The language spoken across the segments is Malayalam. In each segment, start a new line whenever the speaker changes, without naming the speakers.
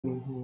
Mhm.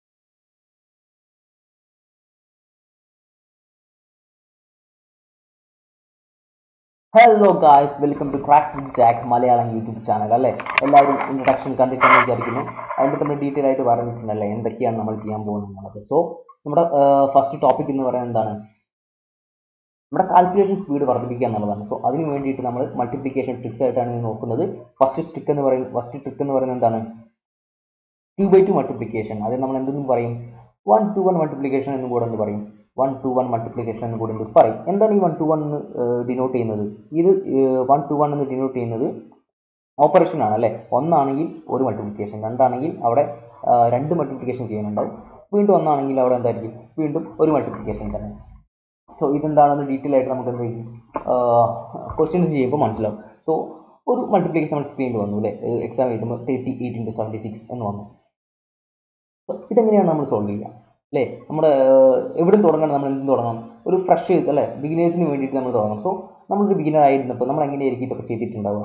Hello guys, welcome to crack with Jack Malayalam YouTube channel അല്ലേ. എല്ലാവരും ഇൻട്രൊഡക്ഷൻ കണ്ടിട്ടെന്ന് വിചാരിക്കുന്നു. അതിൻ്റെ തന്നെ ഡീറ്റെയിൽ ആയിട്ട് പറഞ്ഞിട്ടുണ്ടല്ലേ എന്തൊക്കെയാണ് നമ്മൾ ചെയ്യാൻ പോകുന്നത്. സോ നമ്മുടെ ഫസ്റ്റ് ടോപ്പിക് എന്ന് പറയുന്നത് എന്താണ്? നമ്മുടെ കാൽക്കുലേഷൻ സ്പീഡ് വർദ്ധിപ്പിക്കുക എന്നുള്ളതാണ്. സോ അതിന് വേണ്ടിയിട്ട് നമ്മൾ മൾട്ടിപ്ലിക്കേഷൻ ട്രിക്സ് ആയിട്ടാണ് നോക്കുന്നത്. ഫസ്റ്റ് ട്രിക്ക് എന്ന് പറയുന്നത് എന്താണ്? 2/2 മൾട്ടിപ്ലിക്കേഷൻ. അത് നമ്മൾ എന്തെന്ന് പറയും? 1-to-1 മൾട്ടിപ്ലിക്കേഷൻ എന്നും കൂടെ എന്ന് പറയും. 1-to-1 മൾട്ടിപ്ലിക്കേഷൻ എന്ന് കൂടെ പറയും. എന്താണ് ഈ 1-to-1 ഡിനോട്ട് ചെയ്യുന്നത്? ഇത് 1-to-1 എന്ന് ഡിനോട്ട് ചെയ്യുന്നത് ഓപ്പറേഷൻ ആണ് അല്ലേ. ഒന്നാണെങ്കിൽ ഒരു മൾട്ടിപ്ലിക്കേഷൻ, രണ്ടാണെങ്കിൽ അവിടെ രണ്ട് മൾട്ടിപ്ലിക്കേഷൻ ചെയ്യാനുണ്ടാവും, വീണ്ടും ഒന്നാണെങ്കിൽ അവിടെ എന്തായിരിക്കും, വീണ്ടും ഒരു മൾട്ടിപ്ലിക്കേഷൻ തന്നെ. സോ ഇതെന്താണെന്ന് ഡീറ്റെയിൽ ആയിട്ട് നമുക്ക് എന്ത് ചെയ്യും, ക്വസ്റ്റ്യൻസ് ചെയ്യുമ്പോൾ മനസ്സിലാവും. സോ ഒരു മൾട്ടിപ്ലിക്കേഷൻ നമ്മൾ സ്ക്രീനിൽ വന്നു അല്ലേ, എക്സാം എഴുതുമ്പോൾ 38 × 76 എന്ന് വന്നു. ഇതെങ്ങനെയാണ് നമ്മൾ സോൾവ് ചെയ്യുക അല്ലേ? നമ്മുടെ എവിടെ തുടങ്ങണം, നമ്മൾ എന്തും തുടങ്ങണം. ഒരു ഫ്രഷേഴ്സ് അല്ലേ, ബിഗിനേഴ്സിന് വേണ്ടിയിട്ട് നമ്മൾ തുടങ്ങണം. സോ നമ്മളൊരു ബിഗിനർ ആയിരുന്നപ്പോൾ നമ്മൾ എങ്ങനെയായിരിക്കും ഇതൊക്കെ ചെയ്തിട്ടുണ്ടാവുക?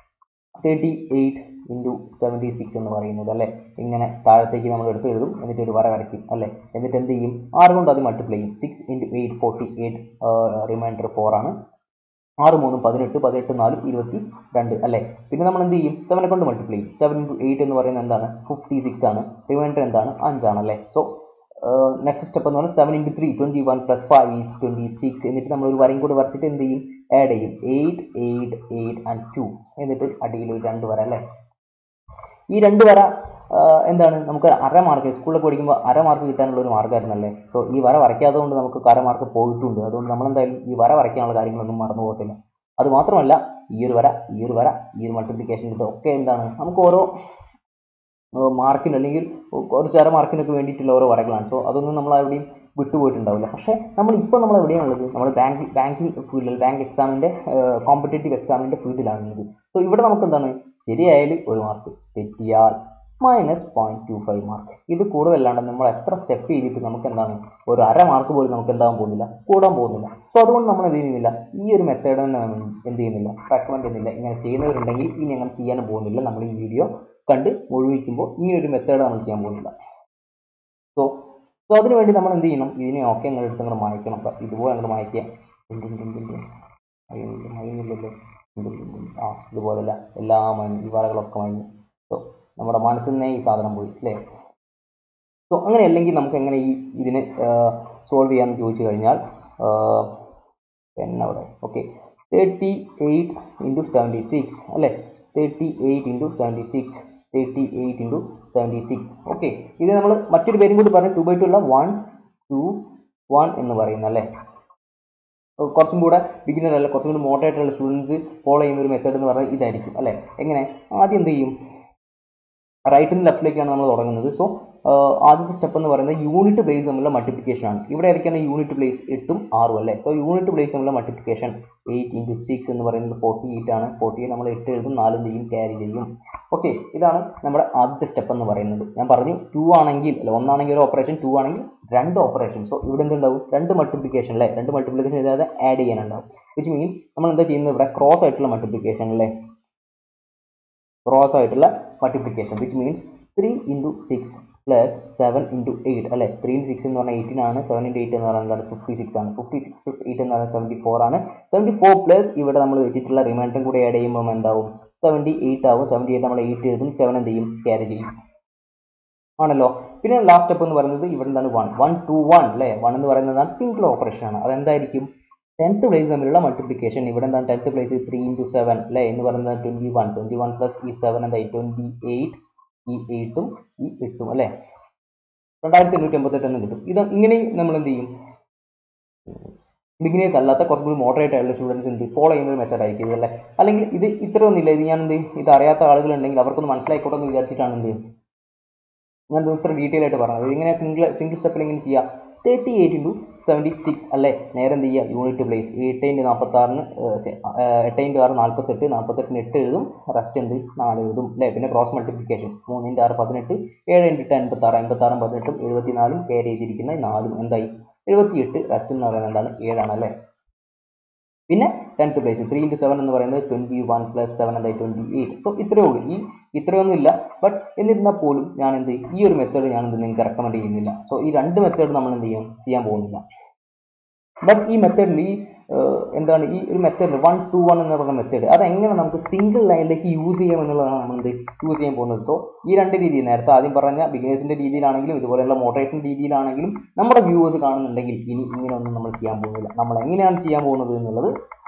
38 × 76 എന്ന് പറയുന്നത് അല്ലേ, ഇങ്ങനെ താഴത്തേക്ക് നമ്മൾ എടുത്ത് എഴുതും, എന്നിട്ട് ഒരു വര വരയ്ക്കും അല്ലേ. എന്നിട്ട് എന്ത് ചെയ്യും, 6 കൊണ്ട് അത് മൾട്ടിപ്ലൈ ചെയ്യും. 6 × 8 48, റിമൈൻഡർ 4 ആണ്. 6 3 18, 18 4 22 അല്ലേ. പിന്നെ നമ്മൾ എന്ത് ചെയ്യും, 7 കൊണ്ട് മൾട്ടിപ്ലൈ ചെയ്യും. 7 × 8 എന്ന് പറയുന്നത് എന്താണ്, 56 ആണ്. റിമൈൻഡർ എന്താണ്, 5 ആണ് അല്ലേ. സോ നെക്സ്റ്റ് സ്റ്റെപ്പ് എന്ന് പറഞ്ഞാൽ 7 × 3 21 + 5 = 26. എന്നിട്ട് നമ്മൾ ഒരു വരയും കൂടെ വരച്ചിട്ട് എന്ത് ചെയ്യും, ആഡ് ചെയ്യും. 8 8 8 and 2. എന്നിട്ട് അടിയിൽ ഒരു 2 വര അല്ലേ. ഈ 2 വര എന്താണ്, നമുക്ക് അര മാർക്ക്, സ്കൂളിലൊക്കെ പഠിക്കുമ്പോൾ അര മാർക്ക് കിട്ടാനുള്ള ഒരു മാർഗ്ഗമായിരുന്നല്ലേ. സോ ഈ വര വരയ്ക്കാത്തത് കൊണ്ട് നമുക്ക് അര മാർക്ക് പോയിട്ടുണ്ട്. അതുകൊണ്ട് നമ്മളെന്തായാലും ഈ വര വരയ്ക്കാനുള്ള കാര്യങ്ങളൊന്നും മറന്നു പോകത്തില്ല. അത് മാത്രമല്ല, ഈ ഒരു വര, ഈ ഒരു വര, ഈ ഒരു മൾട്ടിപ്ലിക്കേഷൻ ഇതൊക്കെ എന്താണ്, നമുക്ക് ഓരോ മാർക്കിന് അല്ലെങ്കിൽ കുറച്ച് അര മാർക്കിനൊക്കെ വേണ്ടിയിട്ടുള്ള ഓരോ വരകളാണ്. സോ അതൊന്നും നമ്മൾ എവിടെയും വിട്ടുപോയിട്ടുണ്ടാവില്ല. പക്ഷേ നമ്മൾ എവിടെയാണുള്ളത്, നമ്മൾ ബാങ്കിങ് ഫീൽഡിൽ, ബാങ്ക് എക്സാമിൻ്റെ, കോമ്പറ്റേറ്റീവ് എക്സാമിൻ്റെ ഫീൽഡിലാണുള്ളത്. സോ ഇവിടെ നമുക്ക് എന്താണ്, ശരിയായാൽ 1 മാർക്ക്, തെറ്റിയാൽ -0.25 മാർക്ക്. ഇത് കൂടുതലല്ലാണ്ട് നമ്മൾ എത്ര സ്റ്റെപ്പ് ചെയ്തിട്ട് നമുക്ക് എന്താണ്, ഒരു അര മാർക്ക് പോലും നമുക്ക് എന്താകാൻ പോകുന്നില്ല, കൂടാൻ പോകുന്നില്ല. സോ അതുകൊണ്ട് നമ്മൾ എന്ത് ചെയ്യുന്നില്ല, ഈ ഒരു മെത്തേഡ് തന്നെ എന്ത് ചെയ്യുന്നില്ല, റെക്കമെൻഡ് ചെയ്യുന്നില്ല. ഇങ്ങനെ ചെയ്യുന്നവരുണ്ടെങ്കിൽ ഇനി അങ്ങനെ ചെയ്യാനും പോകുന്നില്ല. നമ്മൾ ഈ വീഡിയോ കണ്ട് മുഴുവിക്കുമ്പോൾ ഈ ഒരു മെത്തേഡ് നമ്മൾ ചെയ്യാൻ പോകുന്നില്ല. സോ സോ അതിന് വേണ്ടി നമ്മൾ എന്ത് ചെയ്യണം, ഇതിനെ ഒക്കെ അങ്ങനെ എടുത്ത് അങ്ങനെ മായ്ക്കണം. ഇതുപോലെ അങ്ങനെ മായ്ക്കുക. മയങ്ങില്ലല്ലോ, ഇതുപോലല്ല, എല്ലാ ഈ വരകളൊക്കെ മയങ്ങി. സോ നമ്മുടെ മനസ്സിൽ നിന്നേ ഈ സാധനം പോയി അല്ലേ. സോ അങ്ങനെ അല്ലെങ്കിൽ നമുക്ക് എങ്ങനെ ഇതിനെ സോൾവ് ചെയ്യാമെന്ന് ചോദിച്ചു കഴിഞ്ഞാൽ, അവിടെ ഓക്കെ, 38 × 76 അല്ലേ. 38 × 76, 38 × 76. ഓക്കെ, ഇത് നമ്മൾ മറ്റൊരു പേരും കൂടി പറഞ്ഞു, 2/2 ഉള്ള 1-to-1 എന്ന് പറയുന്നത് അല്ലേ. കുറച്ചും കൂടെ ബിഗിനർ അല്ല, കുറച്ചും കൂടി മോഡറേറ്റ് ഉള്ള സ്റ്റുഡൻസ് ഫോളോ ചെയ്യുന്ന ഒരു മെത്തേഡ് എന്ന് പറഞ്ഞാൽ ഇതായിരിക്കും അല്ലേ. എങ്ങനെ, ആദ്യം എന്ത് ചെയ്യും, റൈറ്റിൽ നിന്ന് ലെഫ്റ്റിലേക്കാണ് നമ്മൾ തുടങ്ങുന്നത്. സോ ആദ്യത്തെ സ്റ്റെപ്പ് എന്ന് പറയുന്നത് യൂണിറ്റ് പ്ലേസ് തമ്മിലുള്ള മൾട്ടിപ്ലിക്കേഷൻ ആണ്. ഇവിടെ ആയിരിക്കാണ് യൂണിറ്റ് പ്ലേസ് 8ഉം 6ഉം അല്ലേ. സോ യൂണിറ്റ് പ്ലേസ് തമ്മിലുള്ള മൾട്ടിപ്ലിക്കേഷൻ 8 × 6 എന്ന് പറയുന്നത് 48 ആണ്. 48 നമ്മൾ 8 എഴുതും, 4 എന്ത് ചെയ്യും, ക്യാരി ചെയ്യും. ഓക്കെ, ഇതാണ് നമ്മുടെ ആദ്യത്തെ സ്റ്റെപ്പ് എന്ന് പറയുന്നത്. ഞാൻ പറഞ്ഞു 2 ആണെങ്കിൽ അല്ല, 1 ആണെങ്കിൽ ഒരു ഓപ്പറേഷൻ, 2 ആണെങ്കിൽ 2 ഓപ്പറേഷൻ. സോ ഇവിടെ എന്തുണ്ടാവും, 2 മൾട്ടിപ്ലിക്കേഷൻ അല്ലേ. 2 മൾട്ടിപ്ലിക്കേഷൻ ചെയ്താൽ ആഡ് ചെയ്യാനുണ്ടാവും. വിച്ച് മീൻസ് നമ്മൾ എന്താ ചെയ്യുന്നത്, ഇവിടെ ക്രോസ് ആയിട്ടുള്ള മൾട്ടിപ്ലിക്കേഷൻ അല്ലേ, ക്രോസ് ആയിട്ടുള്ള മൾട്ടിപ്ലിക്കേഷൻ. വിച്ച് മീൻസ് 3 × 6 + 7 × 8 അല്ലേ. 3 × 6 എന്ന് പറഞ്ഞാൽ 18 ആണ്. 7 × 8 എന്ന് പറയുന്നത് 56 ആണ്. 56 + 8 എന്ന് പറഞ്ഞാൽ 74 ആണ്. 74 പ്ലസ് ഇവിടെ നമ്മൾ വെച്ചിട്ടുള്ള റിമൈൻഡറും കൂടി ആഡ് ചെയ്യുമ്പോൾ എന്താവും, 78 ആവും. 78 നമ്മൾ 8 എഴുതും, 7 എന്ത് ചെയ്യും, ക്യാരി ചെയ്യും ആണല്ലോ. പിന്നെ ലാസ്റ്റ് സ്റ്റെപ്പ് എന്ന് പറയുന്നത് ഇവിടെ എന്താണ്, 1-to-1 അല്ലേ. 1 എന്ന് പറയുന്നത് സിംഗിൾ ഓപ്പറേഷൻ ആണ്. അതെന്തായിരിക്കും, 10th പ്ലേസ് തമ്മിലുള്ള മൾട്ടിപ്ലിക്കേഷൻ. ഇവിടെ എന്താണ് 10th പ്ലേസ് 3 × 7 അല്ലേ എന്ന് പറയുന്നത് 21. 21 പ്ലസ് ഈ 7 എന്തായി, 28. ഈ 8ഉം ഈ 8ഉം അല്ലേ, 2888 എന്ന് കിട്ടും. ഇത് ഇങ്ങനെ നമ്മൾ എന്ത് ചെയ്യും, ബിഗിനേഴ്സ് അല്ലാത്ത കുറച്ചും കൂടി മോഡറേറ്റ് ആയിട്ടുള്ള സ്റ്റുഡൻസ് എന്ത് ഫോളോ ചെയ്യുന്ന ഒരു മെത്തേഡ് ആയിരിക്കും ഇത് അല്ലേ. അല്ലെങ്കിൽ ഇത് ഇത്രയൊന്നുമില്ല, ഇത് ഞാൻ എന്ത് ചെയ്യും, ഇത് അറിയാത്ത ആളുകളുണ്ടെങ്കിൽ അവർക്കൊന്ന് മനസ്സിലായിക്കോട്ടെ എന്ന് വിചാരിച്ചിട്ടാണ് എന്ത് ചെയ്യും, ഞാൻ ഇത്ര ഡീറ്റെയിൽ ആയിട്ട് പറഞ്ഞത്. ഇങ്ങനെ സിംഗിൾ സ്റ്റെപ്പിൽ ഇങ്ങനെ ചെയ്യുക. 38 × 76 അല്ലേ, നേരെ എന്ത് ചെയ്യുക, യൂണിറ്റ് പ്ലേസ് 8 × 46, 8 × 6 48, 48 8 എഴുതും, റെസ്റ്റ് എന്ത് 4 എഴുതും അല്ലേ. പിന്നെ ക്രോസ് മൾട്ടിപ്ലിക്കേഷൻ 3 × 6 18, 7 × 10 56, 56 18 74, കെയർ ചെയ്തിരിക്കുന്ന 4 എന്തായി 78, റെസ്റ്റ് എന്ന് പറയുന്നത് എന്താണ് 7 ആണ് അല്ലേ. പിന്നെ ടെൻത്ത് പ്ലേസ് 3 into 7 എന്ന് പറയുന്നത് 21 പ്ലസ് 7 എന്തായി 28. സോ ഇത്രയേ ഉള്ളൂ. ഇത്രയൊന്നും ഇല്ല. ബട്ട് എന്നിരുന്നാൽ പോലും ഞാൻ ഈ ഒരു മെത്തേഡ് ഞാൻ നിങ്ങൾക്ക് റെക്കമെൻഡ് ചെയ്യുന്നില്ല. സോ ഈ രണ്ട് മെത്തേഡ് നമ്മൾ ചെയ്യാൻ പോകുന്നില്ല. ബട്ട് ഈ മെത്തേഡിൽ ഈ ഒരു മെത്തേഡ് 1 to 1 എന്ന് പറയുന്ന മെത്തേഡ് അതെങ്ങനെ നമുക്ക് സിംഗിൾ ലൈനിലേക്ക് യൂസ് ചെയ്യാം എന്നുള്ളതാണ് നമ്മൾ യൂസ് ചെയ്യാൻ പോകുന്നത്. സോ ഈ രണ്ട് രീതിയിൽ നേരത്തെ ആദ്യം പറഞ്ഞ ബിഗിനേഴ്സിന്റെ രീതിയിലാണെങ്കിലും ഇതുപോലെയുള്ള മോഡറേഷൻ രീതിയിലാണെങ്കിലും നമ്മുടെ വ്യൂവേഴ്സ് കാണുന്നുണ്ടെങ്കിൽ ഇനി ഇങ്ങനെയൊന്നും നമ്മൾ ചെയ്യാൻ പോകുന്നില്ല. നമ്മൾ എങ്ങനെയാണ് ചെയ്യാൻ പോകുന്നത് എന്നുള്ളത്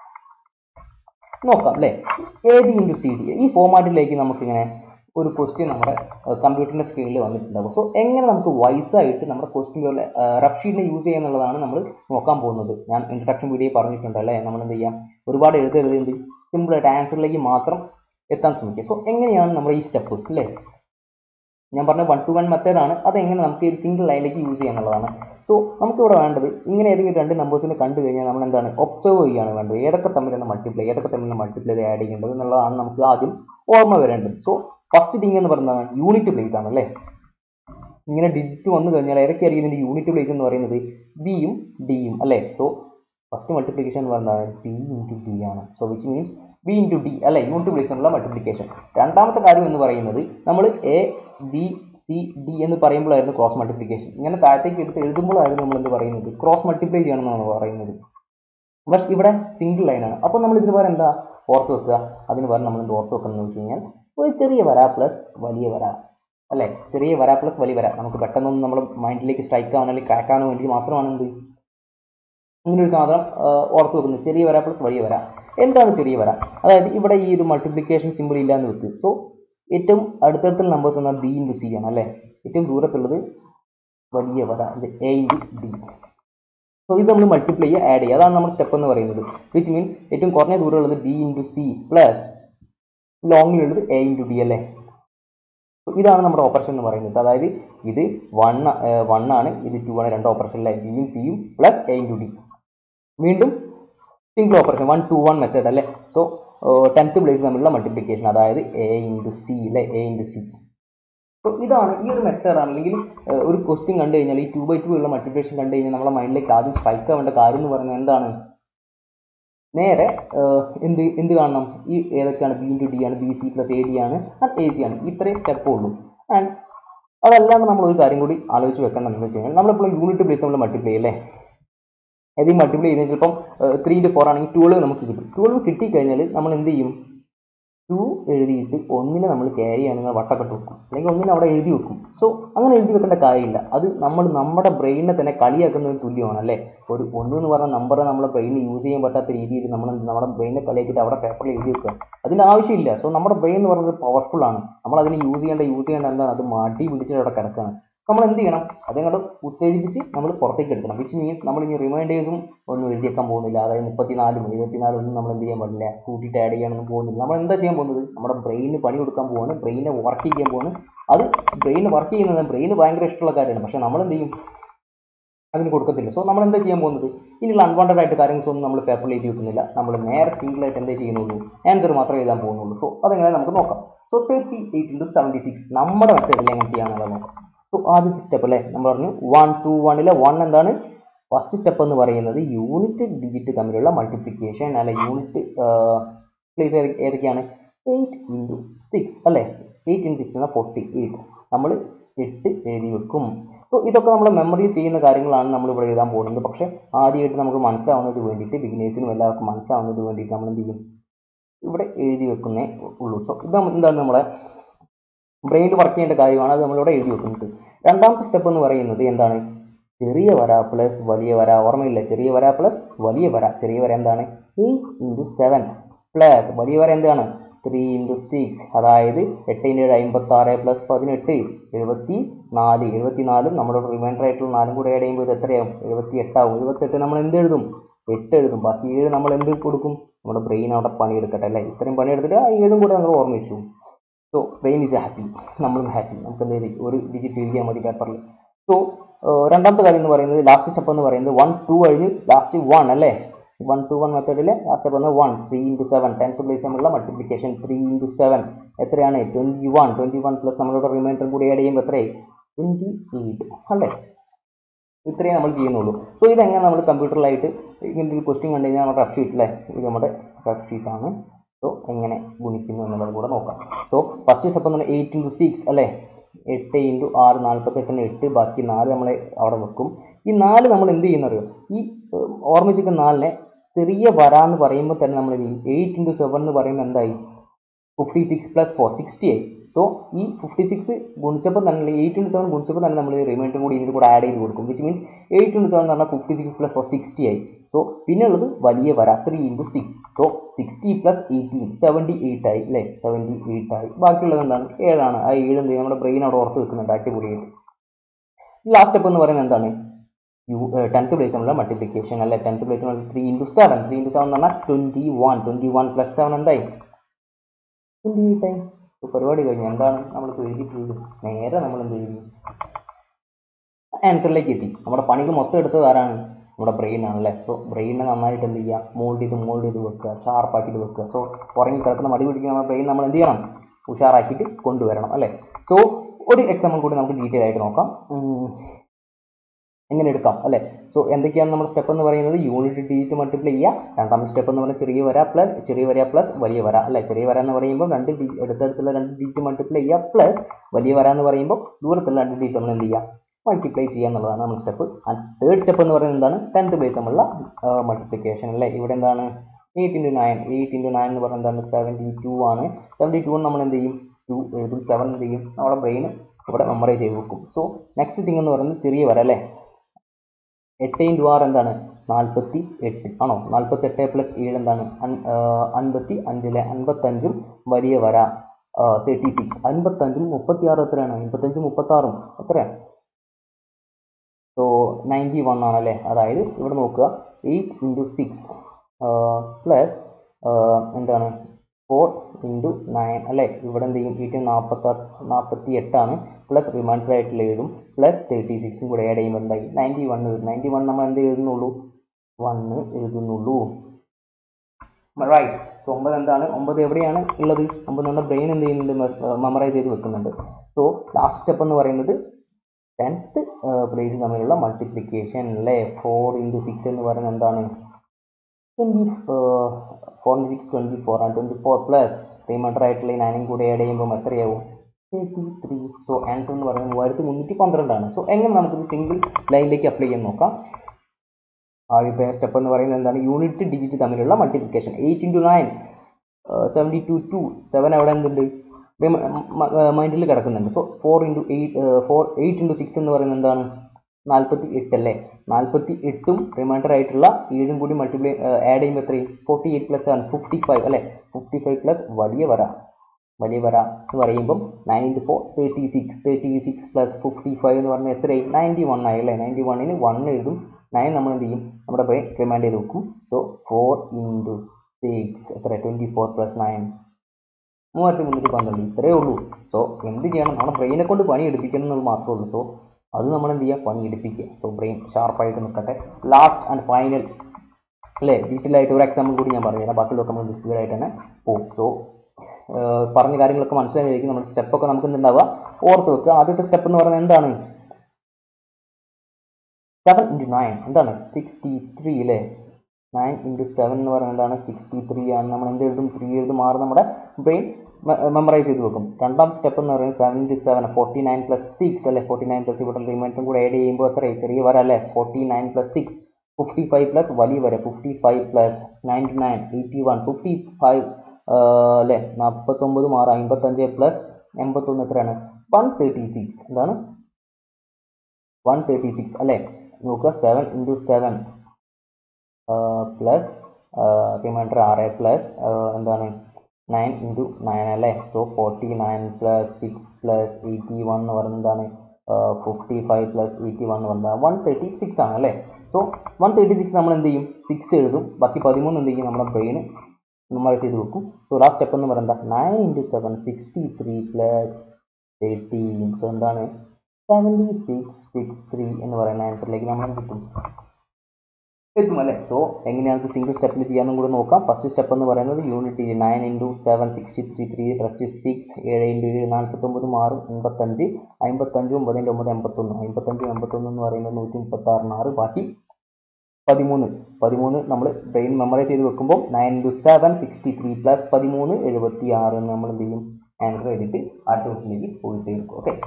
നോക്കാം അല്ലേ. AD into CD ഈ ഫോമാറ്റിലേക്ക് നമുക്കിങ്ങനെ ഒരു ക്വസ്റ്റ്യൻ നമ്മുടെ കമ്പ്യൂട്ടറിന്റെ സ്ക്രീനിൽ വന്നിട്ടുണ്ടാകും. സോ എങ്ങനെ നമുക്ക് വൈസായിട്ട് നമ്മുടെ ക്വസ്റ്റ്യൻ പോലെ റഫ് ഷീറ്റിനെ യൂസ് ചെയ്യുക എന്നുള്ളതാണ് നമ്മൾ നോക്കാൻ പോകുന്നത്. ഞാൻ ഇൻട്രഡക്ഷൻ വീഡിയോ പറഞ്ഞിട്ടുണ്ട് അല്ലേ. നമ്മൾ എന്ത് ചെയ്യാം, ഒരുപാട് എഴുതരുത്, സിമ്പിളായിട്ട് ആൻസറിലേക്ക് മാത്രം എത്താൻ ശ്രമിക്കുക. സോ എങ്ങനെയാണ് നമ്മുടെ ഈ സ്റ്റെപ്പ് അല്ലേ, ഞാൻ പറഞ്ഞ 1 to 1 മെത്തേഡാണ്. അതെങ്ങനെ നമുക്ക് ഒരു സിംഗിൾ ലൈനിലേക്ക് യൂസ് ചെയ്യുക എന്നുള്ളതാണ്. സോ നമുക്കിവിടെ വേണ്ടത് ഇങ്ങനെ ഏതെങ്കിലും രണ്ട് നമ്പേഴ്സിനെ കണ്ടു കഴിഞ്ഞാൽ നമ്മൾ എന്താണ് ഒബ്സർവ് ചെയ്യുകയാണ് വേണ്ടത്. ഏതൊക്കെ തമ്മിലുള്ള മൾട്ടിപ്ലൈ ആഡ് ചെയ്യേണ്ടത് എന്നുള്ളതാണ് നമുക്ക് ആദ്യം ഓർമ്മ വരേണ്ടത്. സോ ഫസ്റ്റ് തിങ് എന്ന് പറയുന്നത് യൂണിറ്റ് പ്ലേസ് ആണ് അല്ലേ. ഇങ്ങനെ ഡിജിറ്റ് വന്നു കഴിഞ്ഞാൽ ഏതൊക്കെയായിരിക്കും ഇതിൻ്റെ യൂണിറ്റ് പ്ലേസ് എന്ന് പറയുന്നത് ബിയും ഡിയും അല്ലേ. സോ ഫസ്റ്റ് മൾട്ടിപ്ലിക്കേഷൻ എന്ന് പറയുന്നത് ബി ഇൻറ്റു ഡി ആണ്. So which means b into d അല്ലേ, യൂണിറ്റ് പ്ലേസിനുള്ള മൾട്ടിപ്ലിക്കേഷൻ. രണ്ടാമത്തെ കാര്യം എന്ന് പറയുന്നത് നമ്മൾ എ ബി സി ഡി എന്ന് പറയുമ്പോഴായിരുന്നു ക്രോസ് മൾട്ടിപ്ലിക്കേഷൻ. ഇങ്ങനെ താഴത്തേക്ക് എടുത്ത് എഴുതുമ്പോഴായിരുന്നു നമ്മൾ എന്ത് പറയുന്നത് ക്രോസ് മൾട്ടിപ്ലൈ ചെയ്യണമെന്നാണ് പറയുന്നത്. ബട്ട് ഇവിടെ സിംഗിൾ ലൈനാണ്. അപ്പോൾ നമ്മൾ ഇതിന് പകരം എന്താ ഓർത്ത് വെക്കുക, അതിന് പകരം നമ്മൾ എന്ത് ഓർത്ത് വെക്കണം എന്ന് വെച്ച് കഴിഞ്ഞാൽ ഒരു ചെറിയ വര പ്ലസ് വലിയ വര അല്ലേ. ചെറിയ വര പ്ലസ് വലിയ വര നമുക്ക് പെട്ടെന്നൊന്നും നമ്മുടെ മൈൻഡിലേക്ക് സ്ട്രൈക്ക് ആവാനോ അല്ലെങ്കിൽ ക്രാക്ക് ആവാനോ വേണ്ടി മാത്രമാണ് ഇങ്ങനൊരു സാധനം ഓർത്ത് വെക്കുന്നത്. ചെറിയ വര പ്ലസ് വലിയ വര. എന്താണ് ചെറിയ വര? അതായത് ഇവിടെ ഈ ഒരു മൾട്ടിപ്ലിക്കേഷൻ സിമ്പിൾ ഇല്ലാന്ന് വെക്ക്. സോ ഏറ്റവും അടുത്തടുത്തുള്ള നമ്പേഴ്സ് എന്നാൽ ബി ഇൻറ്റു സി ആണ് അല്ലേ. ഏറ്റവും ദൂരത്തുള്ളത് വലിയ വര എ ഇൻറ്റു ഡി. സോ ഇത് നമ്മൾ മൾട്ടിപ്ലൈ ചെയ്യുക, ആഡ് ചെയ്യുക, അതാണ് നമ്മുടെ സ്റ്റെപ്പ് എന്ന് പറയുന്നത്. വിച്ച് മീൻസ് ഏറ്റവും കുറഞ്ഞ ദൂരമുള്ളത് ബി ഇൻറ്റു സി പ്ലസ് ലോങ്ങിലുള്ളത് എ ഇൻറ്റു ഡി അല്ലേ. ഇതാണ് നമ്മുടെ ഓപ്പറേഷൻ എന്ന് പറയുന്നത്. അതായത് ഇത് 1 ആണ്, ഇത് 2 ആണ്. രണ്ട് ഓപ്പറേഷനിലെ ബിയും സിയും പ്ലസ് എ ഇൻറ്റു ഡി. വീണ്ടും സിംഗിൾ ഓപ്പറേഷൻ 1 to 1 മെത്തേഡ് അല്ലേ. സോ 10th പ്ലേസ് തമ്മിലുള്ള മൾട്ടിപ്ലിക്കേഷൻ, അതായത് എ ഇൻറ്റു സി അല്ലേ, എ ഇൻറ്റു സി. സോ ഇതാണ് ഈ ഒരു മെത്തേഡാണ്. അല്ലെങ്കിൽ ഒരു ക്വസ്റ്റ്യൻ കണ്ടു കഴിഞ്ഞാൽ ഈ 2/2 ഉള്ള മൾട്ടിപ്ലിക്കേഷൻ കണ്ടു കഴിഞ്ഞാൽ നമ്മുടെ മൈൻഡിലേക്ക് ആദ്യം സ്ട്രൈക്ക് ആവേണ്ട കാര്യം എന്ന് പറയുന്നത് എന്താണ്, നേരെ എന്ത് കാണണം, ഈ ഏതൊക്കെയാണ് ബി ഇൻറ്റു ഡി ആണ്, b c plus a d ആണ്, എ സി ആണ്. ഇത്രയും സ്റ്റെപ്പ് ഉള്ളൂ. ആൻഡ് അതല്ലാണ്ട് നമ്മൾ ഒരു കാര്യം കൂടി ആലോചിച്ച് വെക്കണം എന്ന് വെച്ച് കഴിഞ്ഞാൽ നമ്മളിപ്പോൾ യൂണിറ്റ് പ്ലേസ് നമ്മൾ മൾട്ടിപ്ലൈ അല്ലേ. അത് മൾട്ടിപ്ലൈ ചെയ്തെങ്കിൽ ചിലപ്പം 3 into 4 ആണെങ്കിൽ 12 നമുക്ക് കിട്ടും. 12 കിട്ടിക്കഴിഞ്ഞാൽ നമ്മൾ എന്ത് ചെയ്യും, 2 എഴുതിയിട്ട് ഒന്നിനെ നമ്മൾ ക്യാരി ചെയ്യാൻ നിങ്ങൾ വട്ടക്കെട്ട് വെക്കും, അല്ലെങ്കിൽ ഒന്നിനെ അവിടെ എഴുതി വെക്കും. സോ അങ്ങനെ എഴുതി വെക്കേണ്ട കാര്യമില്ല. അത് നമ്മുടെ ബ്രെയിനിനെ തന്നെ കളിയാക്കുന്നതിന് തുല്യമാണ് അല്ലേ. ഒരു 1 എന്ന് പറഞ്ഞ നമ്പറെ നമ്മുടെ ബ്രെയിനിൽ യൂസ് ചെയ്യാൻ പറ്റാത്ത രീതിയിൽ നമ്മൾ നമ്മുടെ ബ്രെയിനെ കളിയാക്കിയിട്ട് അവിടെ പേപ്പറിൽ എഴുതി വെക്കുക, അതിൻ്റെ ആവശ്യമില്ല. സോ നമ്മുടെ ബ്രെയിൻ എന്ന് പറയുന്നത് പവർഫുൾ ആണ്. നമ്മൾ അതിനെ യൂസ് ചെയ്യേണ്ട എന്താണ്, അത് മാറ്റി പിടിച്ചിട്ട് അവിടെ കിടക്കുകയാണ്. നമ്മൾ എന്ത് ചെയ്യണം, അതങ്ങോട്ട് ഉത്തേജിപ്പിച്ച് നമ്മൾ പുറത്തേക്ക് എടുക്കണം. വിച്ച് മീൻസ് നമ്മൾ ഇനി റിമൈൻഡേഴ്സും ഒന്നും എഴുതിയേക്കാൻ പോകുന്നില്ല. അതായത് 34 74 ഒന്നും നമ്മൾ എന്ത് ചെയ്യാൻ പാടില്ല, കൂട്ടിയിട്ട് ആഡ് ചെയ്യാനൊന്നും പോകുന്നില്ല. നമ്മൾ എന്താ ചെയ്യാൻ പോകുന്നത്, നമ്മുടെ ബ്രെയിനിന് പണി കൊടുക്കാൻ പോവാണ്, ബ്രെയിനെ വർക്ക് ചെയ്യാൻ പോവാണ്. അത് ബ്രെയിന് വർക്ക് ചെയ്യുന്നത് ബ്രെയിന് ഭയങ്കര ഇഷ്ടമുള്ള കാര്യമാണ്. പക്ഷേ നമ്മൾ എന്ത് ചെയ്യും, അതിന് കൊടുക്കത്തില്ല. സോ നമ്മൾ എന്താ ചെയ്യാൻ പോകുന്നത്, ഇനിയുള്ള അൺവാണ്ടഡ് ആയിട്ട് കാര്യങ്ങളൊന്നും ഒന്നും നമ്മൾ പേപ്പറിൽ എഴുതി വെക്കുന്നില്ല. നമ്മൾ നേരെ സിംഗിളായിട്ട് എന്താ ചെയ്യുന്നുള്ളൂ, ആൻസർ മാത്രമേ എഴുതാൻ പോകുന്നുള്ളൂ. സോ അതെങ്ങനെ നമുക്ക് നോക്കാം. സോ 38 into 76 നമ്മുടെ മെത്തേഡിൽ എങ്ങനെ ചെയ്യാമെന്നുള്ളത് നോക്കാം. സോ ആദ്യത്തെ സ്റ്റെപ്പ് അല്ലേ, നമ്മൾ പറഞ്ഞു 1 to 1 1 എന്താണ് ഫസ്റ്റ് സ്റ്റെപ്പ് എന്ന് പറയുന്നത്, യൂണിറ്റ് ഡിജിറ്റ് തമ്മിലുള്ള മൾട്ടിപ്ലിക്കേഷൻ അല്ലെ. യൂണിറ്റ് പ്ലേസ് ഏതൊക്കെയാണ്, 8 into 6 അല്ലേ. 8 into 6 എന്നാൽ 48. നമ്മൾ 8 എഴുതി വെക്കും. സോ ഇതൊക്കെ നമ്മൾ മെമ്മറിയിൽ ചെയ്യുന്ന കാര്യങ്ങളാണ് നമ്മൾ ഇവിടെ എഴുതാൻ പോകുന്നത്. പക്ഷേ ആദ്യമായിട്ട് നമുക്ക് മനസ്സിലാവുന്നത് വേണ്ടിയിട്ട്, ബിഗിനേഴ്സിനും എല്ലാവർക്കും മനസ്സിലാവുന്നത് വേണ്ടിയിട്ട് നമ്മൾ എന്ത് ചെയ്യും, ഇവിടെ എഴുതി വെക്കുന്നേ ഉള്ളൂ. സോ ഇത് എന്താണ് നമ്മളെ ബ്രെയിനിൽ വർക്ക് ചെയ്യേണ്ട കാര്യമാണ്, അത് നമ്മളിവിടെ എഴുതി വെക്കുന്നത്. രണ്ടാമത്തെ സ്റ്റെപ്പ് എന്ന് പറയുന്നത് എന്താണ്, ചെറിയ വര പ്ലസ് വലിയ വര. ഓർമ്മയില്ല, ചെറിയ വര പ്ലസ് വലിയ വര. ചെറിയ വര എന്താണ് 8 into 7 പ്ലസ് വലിയ വര എന്താണ് 3 into 6, അതായത് 8 × 7 56 പ്ലസ് 18 74. 74 നമ്മുടെ റിമൈൻഡർ ആയിട്ടുള്ള 4 കൂടെ ആഡ് ചെയ്യുമ്പോൾ ഇത് എത്രയാവും, 78 ആവും. 78 നമ്മൾ എന്ത് എഴുതും, 8 എഴുതും. ബാക്കി 7 നമ്മൾ എന്ത് കൊടുക്കും, നമ്മുടെ ബ്രെയിൻ അവിടെ പണിയെടുക്കട്ടെ അല്ലേ. ഇത്രയും പണിയെടുത്തിട്ട് ആ 7 കൂടെ നമ്മൾ ഓർമ്മ വെച്ചു. സോ ബ്രെയിൻ ഈസ് ഹാപ്പി, നമ്മളും ഹാപ്പി. നമുക്ക് എന്തെങ്കിലും ഒരു ഡിജിറ്റ് എഴുതിയാൽ മതി പേപ്പറിൽ. സോ രണ്ടാമത്തെ കാര്യം എന്ന് പറയുന്നത്, ലാസ്റ്റ് സ്റ്റെപ്പ് എന്ന് പറയുന്നത് 1 2 കഴിഞ്ഞ് ലാസ്റ്റ് 1 അല്ലേ. 1 to 1 മെത്തേഡിലെ ലാസ്റ്റ് സ്റ്റെപ്പ് എന്ന് 1 3 into 7 10th പ്ലേസ് തമ്മിലുള്ള മൾട്ടിപ്ലിക്കേഷൻ. 3 into 7 എത്രയാണ് 21 പ്ലസ് നമ്മളുടെ റിമൈൻഡറും കൂടി ആഡ് ചെയ്യുമ്പോൾ എത്രയായി 28 അല്ലേ. ഇത്രയും നമ്മൾ ചെയ്യുന്നുള്ളൂ. സോ ഇതെങ്ങനെ നമ്മൾ കമ്പ്യൂട്ടറിലായിട്ട് ഇങ്ങനെ ഒരു ക്വസ്റ്റ്യൻ കണ്ടു കഴിഞ്ഞാൽ നമ്മുടെ റഫ് ഷീറ്റ് അല്ലേ, ഇത് നമ്മുടെ റഫ് ഷീറ്റാണ്. സോ എങ്ങനെ ഗുണിക്കുന്നു എന്നുള്ളത് കൂടെ നോക്കാം. സോ ഫസ്റ്റ് സ്റ്റെപ്പ് എന്ന് പറഞ്ഞാൽ 8 × 6 അല്ലേ, 8 × 6 48 8, ബാക്കി 4 നമ്മൾ അവിടെ വെക്കും. ഈ 4 നമ്മൾ എന്ത് ചെയ്യുന്നറിയോ, ഈ ഓർമ്മിച്ചിരിക്കുന്ന 4നെ ചെറിയ വര എന്ന് പറയുമ്പോൾ തന്നെ നമ്മൾ എന്ത് ചെയ്യും, 8 × 7 എന്ന് പറയുമ്പോൾ എന്തായി, 56 + 4 60 ആയി. സോ ഈ 56 ഗുണിച്ചപ്പോൾ തന്നെ 8 × 7 ഗുണിച്ചപ്പോൾ തന്നെ നമ്മൾ റിമൈൻഡറും കൂടി ഇതിൻ്റെ കൂടെ ആഡ് ചെയ്ത് കൊടുക്കും. വിച്ച് മീൻസ് 8 × 7 എന്ന് പറഞ്ഞാൽ 56 + 4 60 ആയി. സോ പിന്നെ ഉള്ളത് വലിയ വര 3 × 6. സോ 60 + 18 78 ആയി അല്ലേ, 78 ആയി. ബാക്കിയുള്ളത് എന്താണ്, 7 ആണ്. ആ 7 എന്ത് ചെയ്യും, നമ്മുടെ ബ്രെയിൻ അവിടെ ഓർത്ത് വെക്കുന്നുണ്ട് അടിപൊളിയായിട്ട്. ലാസ്റ്റ് സ്റ്റെപ്പ് എന്ന് പറയുന്നത് എന്താണ്, 10th പ്ലേസ് നമ്മളുടെ മൾട്ടിപ്ലിക്കേഷൻ അല്ലേ. 10th പ്ലേസ് 3 × 7 3 × 7 എന്ന് പറഞ്ഞാൽ 21 + 7 എന്തായി, 28 ആയി. സോ പരിപാടി കഴിഞ്ഞു. എന്താണ് നമ്മൾ എഴുതിയിട്ടുള്ളത്, നേരെ നമ്മൾ എന്ത് എഴുതി, ആൻസറിലേക്ക് എത്തി. നമ്മുടെ പണികൾ മൊത്തം എടുത്തത് ആരാണ്, നമ്മുടെ ബ്രെയിൻ ആണല്ലേ. സോ ബ്രെയിനെ നന്നായിട്ട് എന്ത് ചെയ്യുക, മോൾഡ് ചെയ്ത് വെക്കുക, ഷാർപ്പാക്കിയിട്ട് വെക്കുക. സോ ഉറങ്ങി കിടക്കുന്ന മടി പിടിക്കുന്ന നമ്മുടെ ബ്രെയിൻ നമ്മൾ എന്ത് ചെയ്യണം, ഉഷാറാക്കിയിട്ട് കൊണ്ടുവരണം അല്ലേ. സോ ഒരു എക്സാമ്പിൾ കൂടി നമുക്ക് ഡീറ്റെയിൽ ആയിട്ട് നോക്കാം, എങ്ങനെ എടുക്കാം അല്ലേ. സോ എന്തൊക്കെയാണ് നമ്മുടെ സ്റ്റെപ്പ് എന്ന് പറയുന്നത്, യൂണിറ്റ് ഡിജിറ്റ് മൾട്ടിപ്ലൈ ചെയ്യുക. രണ്ടാമത്തെ സ്റ്റെപ്പ് എന്ന് പറയുന്നത് ചെറിയ വര പ്ലസ് വലിയ വര അല്ലേ. ചെറിയ വര എന്ന് പറയുമ്പോൾ അടുത്തടുത്തുള്ള 2 ഡിജിറ്റ് മൾട്ടിപ്ലൈ ചെയ്യുക, പ്ലസ് വലിയ വര എന്ന് പറയുമ്പോൾ ദൂരത്തുള്ള 2 ഡിജിറ്റ് നമ്മൾ എന്ത് ചെയ്യുക, മൾട്ടിപ്ലൈ ചെയ്യുക എന്നുള്ളതാണ് നമ്മുടെ സ്റ്റെപ്പ്. ആൻഡ് തേർഡ് സ്റ്റെപ്പ് എന്ന് പറയുന്നത് എന്താണ്, 10th പ്ലേസ് നമ്മളുള്ള മൾട്ടിപ്ലിക്കേഷൻ അല്ലേ. ഇവിടെ എന്താണ് 8 × 9 എന്ന് പറയുന്നത് എന്താണ്, 72 ആണ്. 72 നമ്മൾ എന്ത് ചെയ്യും, 2 എഴുതും, 7 എന്ത് ചെയ്യും, നമ്മുടെ ബ്രെയിൻ ഇവിടെ മെമ്മറൈസ് ചെയ്ത് വെക്കും. സോ നെക്സ്റ്റ് തിങ് എന്ന് പറയുന്നത് ചെറിയ വര അല്ലേ. 8 × 6 എന്താണ്, 48 ആണോ. 48 + 7 എന്താണ്, 55 അല്ലേ. 55 വലിയ വര 36. 55 36 എത്രയാണ്, 55 36 എത്രയാണ്, സോ 91 ആണല്ലേ. അതായത് ഇവിടെ നോക്കുക, 8 × 6 പ്ലസ് എന്താണ് 4 × 9 അല്ലേ. ഇവിടെ എന്ത് ചെയ്യും, 8 48 ആണ്, പ്ലസ് റിമൈൻഡർ ആയിട്ടുള്ള 7 പ്ലസ് 36 കൂടെ ആഡ് ചെയ്യുമ്പോൾ എന്തായി, 91 വരും. 91 നമ്മൾ എന്ത് എഴുതുന്നുള്ളൂ, 1 എഴുതുന്നുള്ളൂ, റൈറ്റ്. സോ 9 എന്താണ്, 9 എവിടെയാണ് ഉള്ളത്, 9 നമ്മുടെ ബ്രെയിൻ എന്ത് ചെയ്യുന്നുണ്ട്, മെമ്മറൈസ് ചെയ്ത് വെക്കുന്നുണ്ട്. സോ ലാസ്റ്റ് സ്റ്റെപ്പ് എന്ന് പറയുന്നത് 10th പ്ലേസ് തമ്മിലുള്ള മൾട്ടിപ്ലിക്കേഷൻ അല്ലേ. 4 × 6 എന്ന് പറയുന്നത് എന്താണ്, 4 × 6 24 ആണ്. 24 പ്ലസ് റിമൈൻഡർ ആയിട്ടുള്ള 9 കൂടെ ആഡ് ചെയ്യുമ്പോൾ എത്രയാവും, 33. സോ ആൻസർ എന്ന് പറയുന്നത് 3312 ആണ്. സോ എങ്ങനെ നമുക്കിത് സിംഗിൾ ലൈനിലേക്ക് അപ്ലൈ ചെയ്യാൻ നോക്കാം. ആദ്യത്തെ സ്റ്റെപ്പ് എന്ന് പറയുന്നത് എന്താണ്, യൂണിറ്റ് ഡിജിറ്റ് തമ്മിലുള്ള മൾട്ടിപ്ലിക്കേഷൻ. 8 × 9 72 2 7 അവിടെ എന്തുണ്ട്, മൈൻഡിൽ കിടക്കുന്നുണ്ട്. സോ 8 × 6 എന്ന് പറയുന്നത് എന്താണ്, 48 അല്ലേ. 48ഉം റിമൈൻഡർ ആയിട്ടുള്ള 7ഉം കൂടി മൾട്ടിപ്ലൈ ആഡ് ചെയ്യുമ്പോൾ എത്രയും 48 + 7 55 അല്ലേ. 55 പ്ലസ് വലിയ വര എന്ന് പറയുമ്പം 9 × 4 36 പ്ലസ് 55 എന്ന് പറഞ്ഞാൽ എത്രയായി, 91 ആയി അല്ലേ. 91ന് 1 എഴുതും, 9 നമ്മൾ എന്ത് ചെയ്യും, നമ്മുടെ ബ്രെയിൻ റിമൈൻഡ് ചെയ്ത് വെക്കും. സോ 4 × 6 എത്ര, 24 + 9 3312. ഇത്രയേ ഉള്ളൂ. സോ എന്ത് ചെയ്യണം, നമ്മുടെ ബ്രെയിനെ കൊണ്ട് പണി എടുപ്പിക്കണം എന്നത് മാത്രമേ ഉള്ളൂ. സോ അത് നമ്മൾ എന്ത് ചെയ്യുക, പണി എടുപ്പിക്കുക. സോ ബ്രെയിൻ ഷാർപ്പായിട്ട് നിൽക്കട്ടെ. ലാസ്റ്റ് ആൻഡ് ഫൈനൽ അല്ലേ, ഡീറ്റെയിൽ ആയിട്ട് ഒരു എക്സാമ്പിൾ കൂടി ഞാൻ പറഞ്ഞുതരാം. ബാക്കിയുള്ളതൊക്കെ നമ്മൾ ഡിസ്പ്ലേ ആയിട്ട് തന്നെ പോകും. സോ പറഞ്ഞ കാര്യങ്ങളൊക്കെ മനസ്സിലായിരിക്കും. നമ്മുടെ സ്റ്റെപ്പൊക്കെ നമുക്ക് എന്തുണ്ടാവുക, ഓർത്ത് വെക്കുക. ആദ്യത്തെ സ്റ്റെപ്പ് എന്ന് പറയുന്നത് എന്താണ്, 7 × 9 എന്താണ്, 63 അല്ലേ. 9 × 7 എന്ന് പറയുന്നത് എന്താണ്, 63 ആണ്. നമ്മൾ എന്ത് എഴുതും, 3 എഴുതും, 6 നമ്മുടെ ബ്രെയിൻ മെമ്മറൈസ് ചെയ്ത് വെക്കും. രണ്ടാമത്തെ സ്റ്റെപ്പ് എന്ന് പറയുന്നത് 7 × 7 49 + 6 അല്ലേ. 49 പ്ലസ് ഇവിടെ റിമൈൻഡറും കൂടെ ആഡ് ചെയ്യുമ്പോൾ എത്ര, ചെറിയ വര അല്ലേ. 49 + 6 55 പ്ലസ് വലിയ വര 55 പ്ലസ് 99 81 55 അല്ലേ. 49 6 55 പ്ലസ് 81 എത്രയാണ്, 136 എന്താണ്, 136 അല്ലേ. നോക്കുക, 7 × 7 പ്ലസ് റിമൈൻഡർ 6 പ്ലസ് എന്താണ് 9 × 9 അല്ലേ. സോ 49 + 6 + 81 എന്ന് പറയുന്നത് എന്താണ്, 55 + 81 എന്ന് പറയുന്നത് 136 ആണ് അല്ലേ. സോ 136 നമ്മൾ എന്ത് ചെയ്യും, 6 എഴുതും, ബാക്കി 13 എന്ത് ചെയ്യും, നമ്മുടെ ബ്രെയിൻ മെമ്മറൈസ് ചെയ്ത് വെക്കും. സോ ലാസ്റ്റ് സ്റ്റെപ്പ് എന്ന് പറയുന്നത് 9 × 7 63 + 13. സോ എന്താണ് 7663 എന്ന് പറയുന്ന ആൻസറിലേക്ക് നമ്മൾ കിട്ടും. എത്തും അല്ലേ. സോ എങ്ങനെയാണ് സിംഗിൾ സ്റ്റെപ്പിൽ ചെയ്യാമെന്നും കൂടെ നോക്കാം. ഫസ്റ്റ് സ്റ്റെപ്പ് എന്ന് പറയുന്നത് യൂണിറ്റ് 9 × 7 63 3 + 6 7 × 7 49 6 55 55 9 × 9 51 55 51 എന്ന് പറയുന്നത് 136 6 ബാക്കി 13 നമ്മൾ ബ്രെയിൻ മെമ്മറൈസ് ചെയ്ത് വെക്കുമ്പോൾ 9 × 7 63 + 13 76 എന്ന് നമ്മൾ എന്ത് ചെയ്യും ആൻസർ എഴുതിയിട്ട് അടുത്ത ക്വസ്റ്റിലേക്ക് പോയിട്ട് എടുക്കും. ഓക്കെ,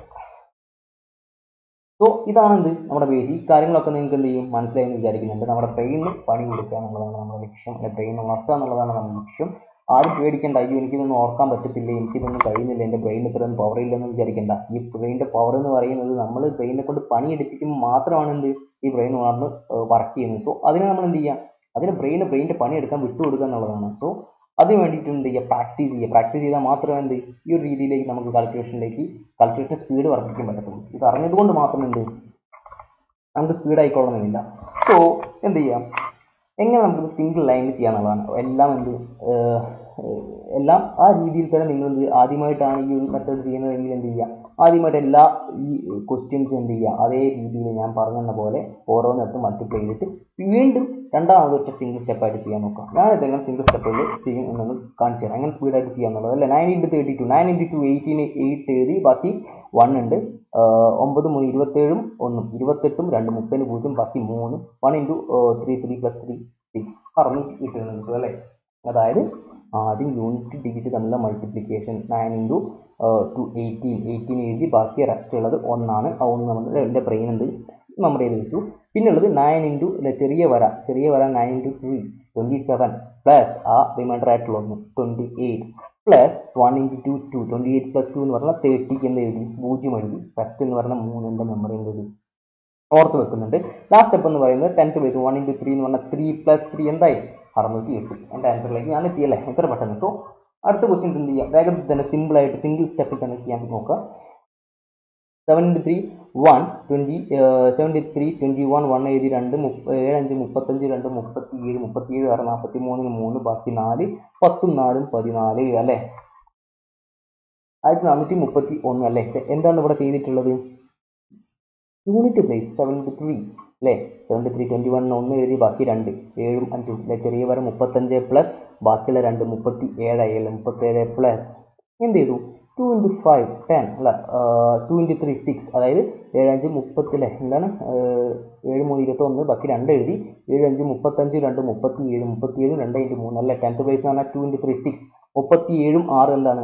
സോ ഇതാണ് എന്ത് നമ്മുടെ ബേസ്. ഈ കാര്യങ്ങളൊക്കെ നിങ്ങൾക്ക് എന്ത് ചെയ്യും മനസ്സിലായെന്ന് വിചാരിക്കുന്നുണ്ട്. നമ്മുടെ ബ്രെയിനിന് പണി കൊടുക്കുക എന്നുള്ളതാണ് നമ്മുടെ ലക്ഷ്യം, അല്ലെ ബ്രെയിൻ ഉണർത്തുക എന്നുള്ളതാണ് നമ്മുടെ ലക്ഷ്യം. ആരും പേടിക്കേണ്ട, അയ്യോ എനിക്കിതൊന്നും ഓർക്കാൻ പറ്റത്തില്ല, എനിക്കിതൊന്നും കഴിയുന്നില്ല, എൻ്റെ ബ്രെയിനിന് ഇത്രയൊന്നും പവർ ഇല്ലെന്ന് വിചാരിക്കേണ്ട. ഈ ബ്രെയിനിൻ്റെ പവർ എന്ന് പറയുന്നത് നമ്മൾ ബ്രെയിനെ കൊണ്ട് പണിയെടുപ്പിക്കുമ്പോൾ മാത്രമാണ് എന്ത് ഈ ബ്രെയിൻ ഉണർന്ന് വർക്ക് ചെയ്യുന്നത്. സോ അതിനെ നമ്മൾ എന്ത് ചെയ്യുക, അതിന് ബ്രെയിനിൻ്റെ പണിയെടുക്കാൻ വിട്ടുകൊടുക്കുക എന്നുള്ളതാണ്. സോ അതിന് വേണ്ടിയിട്ട് എന്ത് ചെയ്യുക, പ്രാക്ടീസ് ചെയ്താൽ മാത്രമേ എന്ത് ഈ ഒരു രീതിയിലേക്ക് നമുക്ക് കാൽക്കുലേഷൻ സ്പീഡ് വർദ്ധിക്കാൻ പറ്റത്തുള്ളൂ. ഇത് അറിഞ്ഞതുകൊണ്ട് മാത്രം എന്ത് നമുക്ക് സ്പീഡ് ആയിക്കൊള്ളണമെന്നില്ല. സോ എന്ത് ചെയ്യാം, എങ്ങനെ നമുക്ക് സിംഗിൾ ലൈനിൽ ചെയ്യാന്നുള്ളതാണ്. എല്ലാം ആ രീതിയിൽ തന്നെ നിങ്ങൾ ആദ്യമായിട്ടാണ് ഈ ഒരു മെത്തേഡ് ചെയ്യുന്നതെങ്കിൽ എന്ത് ചെയ്യുക, ആദ്യമായിട്ട് എല്ലാ ഈ ക്വസ്റ്റ്യൻസ് എന്ത് ചെയ്യുക, അതേ രീതിയിൽ ഞാൻ പറഞ്ഞെന്ന പോലെ ഓരോന്നിടത്തും മൾട്ടിപ്ലൈ ചെയ്തിട്ട് വീണ്ടും രണ്ടാമത് ഒറ്റ സിംഗിൾ സ്റ്റെപ്പായിട്ട് ചെയ്യാൻ നോക്കാം. ഞാനിത് എങ്ങനെ സിംഗിൾ സ്റ്റെപ്പിൽ ചെയ്യും എന്നൊന്ന് കാണിച്ചു തരാം, എങ്ങനെ സ്പീഡായിട്ട് ചെയ്യാന്നുള്ളത്. അല്ലേ 9 × 32 9 × 2 18 8 എഴുതി, ബാക്കി 1 ഉണ്ട്, 9 3 27 1 28 2 30 0 ബാക്കി 3 1 × 3 3 + 3 6 6 കിട്ടുന്നുണ്ട് അല്ലേ. അതായത് ആദ്യം യൂണിറ്റ് ഡിജിറ്റ് തമ്മിലുള്ള മൾട്ടിപ്ലിക്കേഷൻ 9 × 2 18 എഴുതി, ബാക്കി റെസ്റ്റ് ഉള്ളത് 1 ആണ്. ആ 1 നമ്മുടെ എൻ്റെ ബ്രെയിൻ ഉണ്ട് മെമ്മറി ചെയ്ത് വെച്ചു. പിന്നെ ഉള്ളത് 9 × ചെറിയ വര 9 × 3 27 പ്ലസ് ആ റിമൈൻഡർ ആയിട്ടുള്ള 1 28 പ്ലസ് 1 × 2 2 28 + 2 എന്ന് പറഞ്ഞാൽ 30 എന്ന് എഴുതി 0 എഴുതി. റെസ്റ്റ് എന്ന് പറഞ്ഞാൽ 3 എൻ്റെ മെമ്മറി എഴുതി ഓർത്ത് വെക്കുന്നുണ്ട്. ലാസ്റ്റ് സ്റ്റെപ്പ് എന്ന് പറയുന്നത് 10th ബേസ് 1 × 3 എന്ന് പറഞ്ഞാൽ 3 + 3 എന്തായി 608. എൻ്റെ ആൻസറിലേക്ക് ഞാൻ എത്തിയല്ലേ എത്ര പെട്ടെന്ന്. സോ അടുത്ത ക്വസ്റ്റ്യൻ എന്ത് ചെയ്യാം, വേഗത്തിൽ തന്നെ സിമ്പിളായിട്ട് സിംഗിൾ സ്റ്റെപ്പിൽ തന്നെ ചെയ്യാൻ നോക്കുക. 7 × 3 1 20 73 21 1 എഴുതി 2 7 5 35 2 37 37 6 43 3 ബാക്കി 4 10 4 14 അല്ലേ 1431 അല്ലേ. എന്താണ് ഇവിടെ ചെയ്തിട്ടുള്ളത്, യൂണിറ്റ് പ്ലേസ് 7 × 3 അല്ലേ. 7 × 3 21 1 എഴുതി, ബാക്കി 2 7 5 അല്ലെ, ചെറിയ വര 35 പ്ലസ് ബാക്കിയുള്ള 2 37 37 പ്ലസ് എന്ത് ചെയ്തു 2 × 5 10 അല്ല 2 × 3 6 അതായത് 7 5 30 അല്ലേ, എന്താണ് 7 3 21 ബാക്കി 2 എഴുതി 7 5 35 2 37 37 2 × 3 അല്ലേ. 10th പ്ലേസ് എന്ന് പറഞ്ഞാൽ 2 × 3 6 37 6 എന്താണ്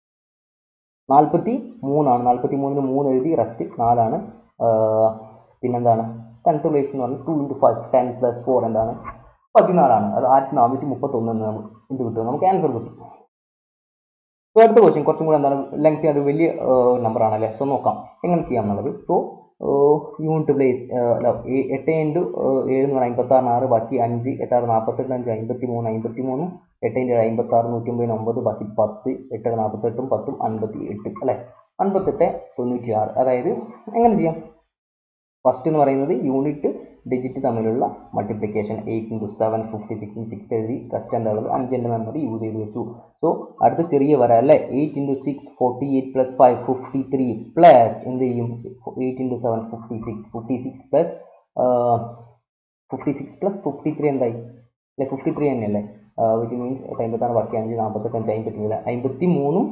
43 ആണ്. 43 3 എഴുതി, റെസ്റ്റ് 4 ആണ്. പിന്നെന്താണ് 10th പ്ലേസ് എന്ന് പറഞ്ഞാൽ 2 × 5 10 + 4 എന്താണ് 14 ആണ്. അത് 1431 എന്ന് എന്ത് കിട്ടും, നമുക്ക് ആൻസർ കിട്ടും. സോ അടുത്ത ക്വസ്റ്റ്യൻ കുറച്ചും കൂടെ എന്താണ് ലെങ്ത്, അത് വലിയ നമ്പർ ആണല്ലേ. സോ നോക്കാം എങ്ങനെ ചെയ്യാം എന്നുള്ളത്. സോ യൂണിറ്റ് പ്ലേസ് 8 × 7 എന്ന് പറഞ്ഞാൽ 56 6 ബാക്കി 5 8 6 48 5 53 53 8 × 7 56 109 9 ബാക്കി 10 8 48 10 58 അല്ലേ 58 96. അതായത് എങ്ങനെ ചെയ്യാം, ഫസ്റ്റ് എന്ന് പറയുന്നത് യൂണിറ്റ് ഡിജിറ്റ് തമ്മിലുള്ള മൾട്ടിപ്ലിക്കേഷൻ 8 × 7 56 6 എഴുതി, റെസ്റ്റ് എന്താ ഉള്ളത് 5 എൻ്റെ മെമ്മറി യൂസ് ചെയ്ത് വെച്ചു. സോ അടുത്ത ചെറിയ വര അല്ലേ 8 × 6 48 + 5 53 പ്ലസ് എന്ത് ചെയ്യും 8 × 7 56 56 പ്ലസ് 53 എന്തായി അല്ലെ 53 തന്നെയല്ലേ, വിച്ച് മീൻസ് 56 ബാക്കി 5 48 5 53 53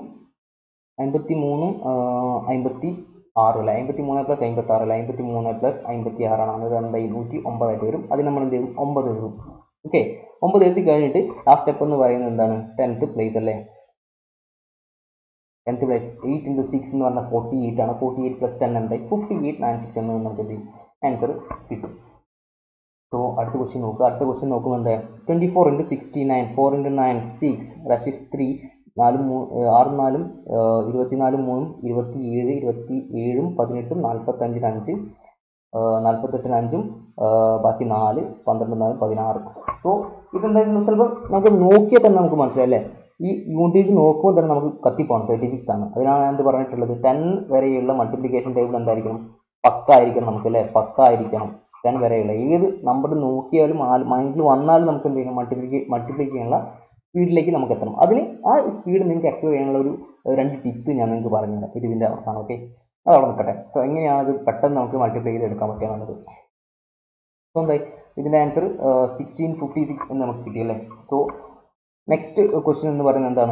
56 അല്ല 53 + 56 അല്ല 53 + 56 ആണ്. അത് എന്തായി 109 ആയിട്ട് വരും. അതിന് നമ്മൾ എന്ത് ചെയ്യും 9 എഴുതും. ഓക്കെ 9 എഴുതി കഴിഞ്ഞിട്ട് ലാസ്റ്റ് സ്റ്റെപ്പ് എന്ന് പറയുന്നത് എന്താണ് 10th പ്ലേസ് അല്ലേ. 10th പ്ലേസ് 8 × 6 എന്ന് പറഞ്ഞാൽ 48 ആണ്. 48 + 10 എന്തായി 58 96 എന്ന് നമുക്ക് എന്ത് ചെയ്യും ആൻസർ കിട്ടും. സോ അടുത്ത ക്വസ്റ്റ്യൻ നോക്കുക. അടുത്ത ക്വസ്റ്റ്യൻ നോക്കുമ്പോൾ എന്താ 24 × 69 4 × 9 6 റെസ്റ്റ് 3 6 4 24 3 27 27 18 45 5 48 5 ബാക്കി 4 12 4 16. സോ ഇതെന്തായാലും ചിലപ്പോൾ നമുക്ക് നോക്കിയാൽ തന്നെ നമുക്ക് മനസ്സിലായി അല്ലേ, ഈ യൂണിറ്റ് നോക്കുമ്പോൾ തന്നെ നമുക്ക് കത്തിപ്പോണം 36 ആണ്. അതിനാണ് ഞാൻ എന്ത് പറഞ്ഞിട്ടുള്ളത് 10 വരെയുള്ള മൾട്ടിപ്ലിക്കേഷൻ ടേബിൾ എന്തായിരിക്കണം പക്ക ആയിരിക്കണം നമുക്ക് അല്ലേ, പക്ക ആയിരിക്കണം 10 വരെയുള്ള ഏത് നമ്പർ നോക്കിയാലും മൈൻഡിൽ വന്നാലും നമുക്ക് എന്ത് ചെയ്യണം മൾട്ടിപ്ലൈ ചെയ്യാനുള്ള സ്പീഡിലേക്ക് നമുക്ക് എത്തണം. അതിന് ആ സ്പീഡ് നിങ്ങൾക്ക് അക്യൂർ ചെയ്യാനുള്ള ഒരു 2 ടിപ്സ് ഞാൻ നിങ്ങൾക്ക് പറഞ്ഞുതരാം ഇതിൻ്റെ അവസാനം. ഓക്കെ അത് അവിടെ നിൽക്കട്ടെ. സോ എങ്ങനെയാണ് ഇത് പെട്ടെന്ന് നമുക്ക് മൾട്ടിപ്ലൈ ചെയ്ത് എടുക്കാൻ പറ്റുക എന്നുള്ളത്. സോ എന്തായി ഇതിൻ്റെ ആൻസർ 1656 എന്ന് നമുക്ക് കിട്ടിയല്ലേ. സോ നെക്സ്റ്റ് ക്വസ്റ്റ്യൻ എന്ന് പറയുന്നത് എന്താണ്,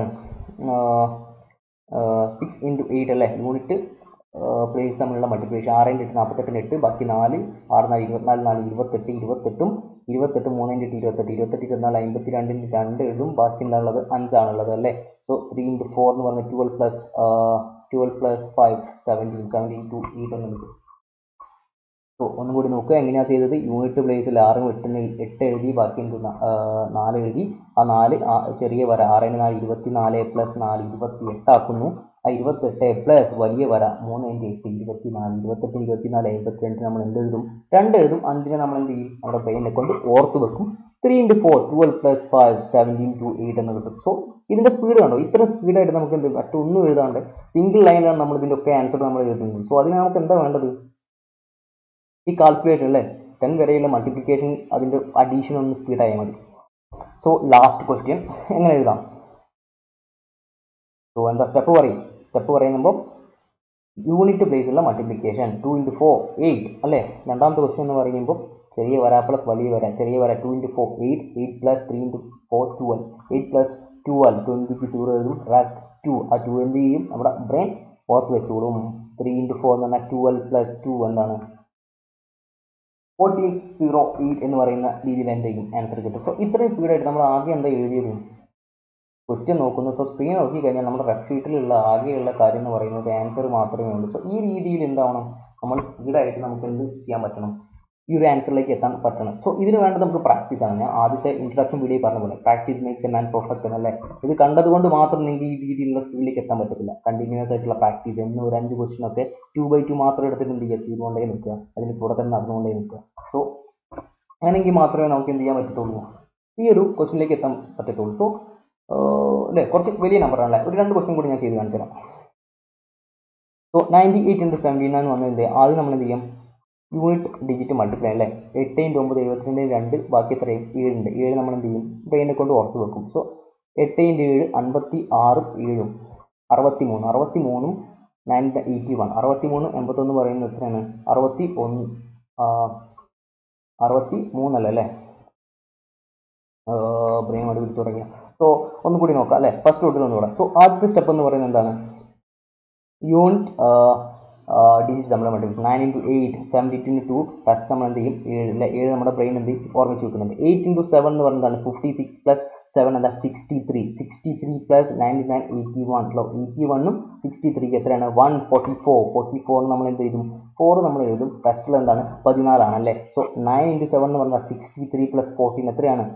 6 × 8 അല്ലേ, യൂണിറ്റ് പ്ലേസ് തമ്മിലുള്ള മൾട്ടിപ്ലിക്കേഷൻ. 6 × 8 48 8, ബാക്കി 4, 6 4 24 4 28 28 28 3 × 8 28 28 24 52 × 2 എഴുതും, ബാക്കി എന്താണുള്ളത് 5 ആണുള്ളത് അല്ലേ. സോ 3 × 4 എന്ന് പറഞ്ഞാൽ 12 + 5 17 17 to 8 എന്ന് കിട്ടും. സോ ഒന്നും കൂടി നോക്കുക എങ്ങനെയാണ് ചെയ്തത്. യൂണിറ്റ് പ്ലേസിൽ 6 8 എഴുതി, ബാക്കി 4 എഴുതി. ആ 4 ചെറിയ വര 6 × 4 24 + 4 28 ആക്കുന്നു. ആ 28 പ്ലസ് വലിയ വര 3 × 8 24 28 24 52 നമ്മൾ എന്ത് എഴുതും, 2 എഴുതും. 5 നമ്മൾ എന്ത് ചെയ്യും, നമ്മുടെ ബ്രെയിനെ കൊണ്ട് ഓർത്ത് വെക്കും. 3 × 4 12 + 5 17 to 8 എന്ന് കിട്ടും. സോ ഇതിന്റെ സ്പീഡ് കണ്ടോ, ഇത്ര സ്പീഡായിട്ട് നമുക്ക് എന്ത് മറ്റൊന്നും എഴുതാണ്ട് സിംഗിൾ ലൈനിലാണ് നമ്മൾ ഇതിൻ്റെ ഒക്കെ ആൻസർ നമ്മൾ എഴുതുന്നത്. സോ അതിന് നമുക്ക് എന്താ വേണ്ടത്, ഈ കാൽക്കുലേഷൻ അല്ലേ, 10 വരെയുള്ള മൾട്ടിപ്ലിക്കേഷൻ അതിൻ്റെ അഡീഷൻ ഒന്ന് സ്പീഡായാൽ മതി. സോ ലാസ്റ്റ് ക്വസ്റ്റ്യൻ എങ്ങനെ എഴുതാം. സോ എന്താ സ്റ്റെപ്പ് പറയും, സ്റ്റെപ്പ് പറയുമ്പോൾ യൂണിറ്റ് പ്ലേസിലുള്ള മൾട്ടിപ്ലിക്കേഷൻ 2 × 4 8 അല്ലേ. രണ്ടാമത്തെ ക്വസ്റ്റ്യൻ എന്ന് പറയുമ്പോൾ ചെറിയ വര പ്ലസ് വലിയ വര, ചെറിയ വര 2 × 4 8 8 + 3 × 4 12 8 + 12 20 0 എഴുതും, റെസ്റ്റ് 2. ആ 2 എന്ത് ചെയ്യും, നമ്മുടെ ബ്രെയിൻ ഓർത്ത് വെച്ചോളും. 3 × 4 എന്ന് പറഞ്ഞാൽ 12 + 2 എന്താണ് 1408 എന്ന് പറയുന്ന രീതിയിൽ എന്ത് ചെയ്യും ആൻസർ കിട്ടും. സോ ഇത്രയും സ്പീഡായിട്ട് നമ്മൾ ആദ്യം എന്താ എഴുതിയത്, ക്വസ്റ്റ്യൻ നോക്കുന്നു. സോ സ്ക്രീൻ നോക്കി കഴിഞ്ഞാൽ നമ്മുടെ റെഫ് ഷീറ്റിലുള്ള ആകെയുള്ള കാര്യം എന്ന് പറയുന്നത് ആൻസർ മാത്രമേ ഉള്ളൂ. സോ ഈ രീതിയിൽ എന്താവണം, നമ്മൾ സ്പീഡായിട്ട് നമുക്ക് എന്ത് ചെയ്യാൻ പറ്റണം, ഈ ഒരു ആൻസറിലേക്ക് എത്താൻ പറ്റണം. സോ ഇതിന് വേണ്ടത് നമുക്ക് പ്രാക്ടീസ് ആണ്. ഞാൻ ആദ്യത്തെ ഇൻട്രൊഡക്ഷൻ വീഡിയോ പറഞ്ഞ പോലെ practice makes a man perfect എന്നല്ലേ. ഇത് കണ്ടതുകൊണ്ട് മാത്രം നിങ്ങൾക്ക് ഈ രീതിയിലുള്ള സ്പീഡിലേക്ക് എത്താൻ പറ്റത്തില്ല. കണ്ടിന്യൂസ് ആയിട്ടുള്ള പ്രാക്ടീസ്, എന്ന് ഒരു 5 ക്വസ്റ്റ്യൻ ഒക്കെ 2/2 മാത്രം എടുത്തിട്ട് എന്ത് ചെയ്യുക, ചെയ്തുകൊണ്ടേ നിൽക്കുക, അതിന് കൂടെ തന്നെ നടന്നുകൊണ്ടേ നിൽക്കുക. സോ അങ്ങനെയെങ്കിൽ മാത്രമേ നമുക്ക് എന്ത് ചെയ്യാൻ പറ്റത്തുള്ളൂ, ഈ ഒരു ക്വസ്റ്റ്യനിലേക്ക് എത്താൻ പറ്റത്തുള്ളൂ. സോ അല്ലേ, കുറച്ച് വലിയ നമ്പറാണല്ലേ. ഒരു 2 ക്വസ്റ്റ്യൻ കൂടി ഞാൻ ചെയ്ത് കാണിച്ചു തരാം. സോ 98 × 17 എന്ന് പറഞ്ഞത് ആദ്യം നമ്മൾ എന്ത് ചെയ്യാം, യൂണിറ്റ് ഡിജിറ്റ് മൾട്ടിപ്ലൈ അല്ലേ. 8 × 9 72 2, ബാക്കി എത്രയും 7 ഉണ്ട്. 7 നമ്മൾ എന്ത് ചെയ്യും, ബ്രെയിനെ കൊണ്ട് ഓർത്ത് വെക്കും. സോ 8 × 7 56 7 63 63 9 81 63 81 പറയുന്നത് എത്രയാണ് 61 63 അല്ലേ. ബ്രെയിൻ മടി പിടിച്ച് തുടങ്ങിയ. സോ ഒന്നും കൂടി നോക്കാം അല്ലേ, ഫസ്റ്റ് തൊട്ടിൽ ഒന്നുകൂടെ. സോ ആദ്യത്തെ സ്റ്റെപ്പ് എന്ന് പറയുന്നത് എന്താണ്, യൂണിറ്റ് ഡിജിറ്റ് നമ്മൾ മൾട്ടിപ്ലൈ 9 × 8 72 × 2 പ്ലസ് നമ്മൾ എന്ത് ചെയ്യും 7 അല്ലേ. 7 നമ്മുടെ ബ്രെയിൻ എന്ത് ചെയ്യും ഓർമ്മിച്ച് വെക്കുന്നുണ്ട്. 8 × 7 എന്ന് പറയുന്നതാണ് 56 + 7 എന്താ 63 63 + 99 81 81 63 എത്രയാണ് 144 44 നമ്മൾ എന്ത് ചെയ്യും 4 നമ്മൾ എഴുതും, പ്ലസ് എന്താണ് 14 ആണ് അല്ലേ. സോ 9 × 7 എന്ന് പറഞ്ഞാൽ 63 + 14 എത്രയാണ്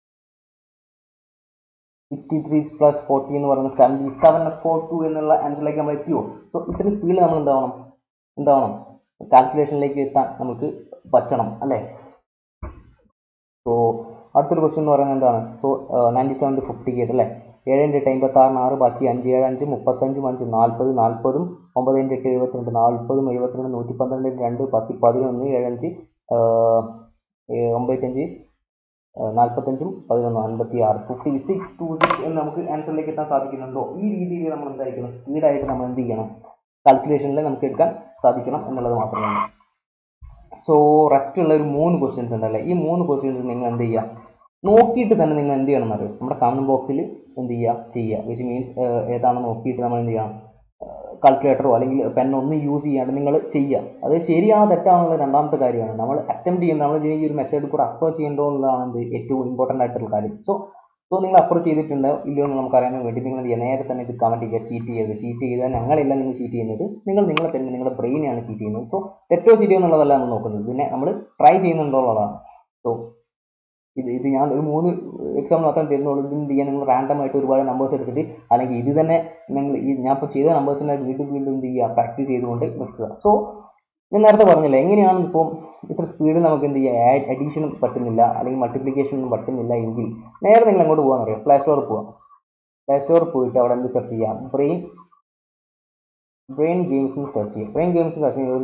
63 + 40 എന്ന് പറയുന്നത് 7742 എന്നുള്ള ആൻസറിലേക്ക് നമ്മൾ എത്തിയോ. സോ ഇത്രയും സ്പീഡിൽ നമ്മൾ എന്താവണം കാൽക്കുലേഷനിലേക്ക് എത്താൻ നമുക്ക് പറ്റണം അല്ലേ. സോ അടുത്തൊരു ക്വസ്റ്റ്യൻ എന്ന് പറയുന്നത് എന്താണ്, സോ 97 × 58 അല്ലേ. 7 × 8 56 6, ബാക്കി 5 7 5 35 5 40 40 9 × 8 72 40 72 112 2, ബാക്കി 11 7 5 95 45 11 56 56 26 എന്ന് നമുക്ക് ആൻസറിലേക്ക് എത്താൻ സാധിക്കുന്നുണ്ടോ. ഈ രീതിയിൽ നമ്മൾ എന്തായിരിക്കണം, സ്പീഡായിട്ട് നമ്മൾ എന്ത് ചെയ്യണം, കാൽക്കുലേഷനിൽ നമുക്ക് എടുക്കാൻ സാധിക്കണം എന്നുള്ളത് മാത്രമാണ്. സോ റെസ്റ്റ് ഉള്ള ഒരു 3 ക്വസ്റ്റ്യൻസ് ഉണ്ടല്ലേ. ഈ 3 ക്വസ്റ്റ്യൻസ് നിങ്ങൾ എന്ത് ചെയ്യുക, നോക്കിയിട്ട് തന്നെ നിങ്ങൾ എന്ത് ചെയ്യണം എന്നറിയോ, നമ്മുടെ കമന്റ് ബോക്സിൽ എന്ത് ചെയ്യുക വിച്ച് മീൻസ് ഏതാണ് നോക്കിയിട്ട് നമ്മൾ എന്ത് ചെയ്യണം, കാൽക്കുലേറ്ററോ അല്ലെങ്കിൽ പെന്നൊന്നും യൂസ് ചെയ്യാണ്ട് നിങ്ങൾ ചെയ്യുക. അത് ശരിയാണോ തെറ്റാണെന്നുള്ള രണ്ടാമത്തെ കാര്യമാണ്. നമ്മൾ അറ്റംപ്റ്റ് ചെയ്യുന്നത്, നമ്മൾ ഈ ഒരു മെത്തേഡ് കൂടെ അപ്രോച്ച് ചെയ്യേണ്ടോ എന്നുള്ളതാണ് എന്ത് ഏറ്റവും ഇമ്പോർട്ടൻ്റ് ആയിട്ടുള്ള കാര്യം. സോ നിങ്ങൾ അപ്രോച്ച് ചെയ്തിട്ടുണ്ടോ ഇല്ലയോ എന്ന് നമുക്ക് അറിയാൻ വേണ്ടി നിങ്ങൾ എന്ത് ചെയ്യുക, നേരെ തന്നെ ഇത് കമൻറ്റ് ചെയ്യുക. ചീറ്റ് ചെയ്താൽ ഞങ്ങളല്ല നിങ്ങൾ ചീറ്റ് ചെയ്യുന്നത്, നിങ്ങളെ തന്നെ നിങ്ങളുടെ ബ്രെയിനാണ് ചീറ്റ് ചെയ്യുന്നത്. സോ തെറ്റോ ശരിയോ എന്നുള്ളതല്ല നമ്മൾ നോക്കുന്നത്, പിന്നെ നമ്മൾ ട്രൈ ചെയ്യുന്നുണ്ടോ എന്നുള്ളതാണ്. സോ ഇത് ഞാൻ ഒരു 3 എക്സാമ്പിൾ മാത്രം തരുന്നുള്ളൂ. ഇത് എന്ത് ചെയ്യാൻ, നിങ്ങൾ റാൻഡം ആയിട്ട് ഒരുപാട് നമ്പേഴ്സ് എടുത്തിട്ട് അല്ലെങ്കിൽ ഇത് തന്നെ നിങ്ങൾ ഞാൻ ഇപ്പോൾ ചെയ്ത നമ്പേഴ്സിനെ വീണ്ടും എന്ത് ചെയ്യുക, പ്രാക്ടീസ് ചെയ്തുകൊണ്ട് നിൽക്കുക. സോ ഞാൻ നേരത്തെ പറഞ്ഞില്ല, എങ്ങനെയാണ് ഇപ്പോൾ ഇത്ര സ്പീഡിൽ നമുക്ക് എന്ത് ചെയ്യുക, അഡീഷനും പറ്റുന്നില്ല അല്ലെങ്കിൽ മൾട്ടിപ്ലിക്കേഷനും പറ്റുന്നില്ല എങ്കിൽ നേരെ നിങ്ങൾ അങ്ങോട്ട് പോകാൻ അറിയാം, പ്ലേ സ്റ്റോറിൽ പോകാം. പ്ലേ സ്റ്റോറിൽ പോയിട്ട് അവിടെ എന്ത് സെർച്ച് ചെയ്യാം, ബ്രെയിൻ ഗെയിംസ് എന്ന് സെർച്ച് ചെയ്യാം. ബ്രെയിൻ ഗെയിംസ് സെർച്ച് ചെയ്യുന്നത്